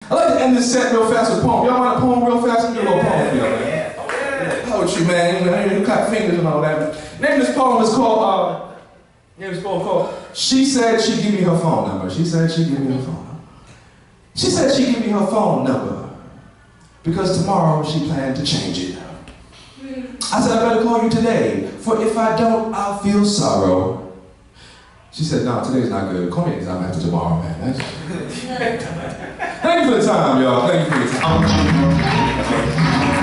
I like to end this set real fast with a poem. Y'all want a poem real fast? Give me a little poem for y'all, man. Poetry, man. You clap fingers and all that. Name of this poem is called, She Said She'd Give Me Her Phone Number. She said she'd give me her phone number. She said she'd give me her phone number because tomorrow she planned to change it. I said, I better call you today, for if I don't, I'll feel sorrow. She said, no, today's not good. Call me anytime after tomorrow, man. Thank you for the time, y'all. Thank you for the time.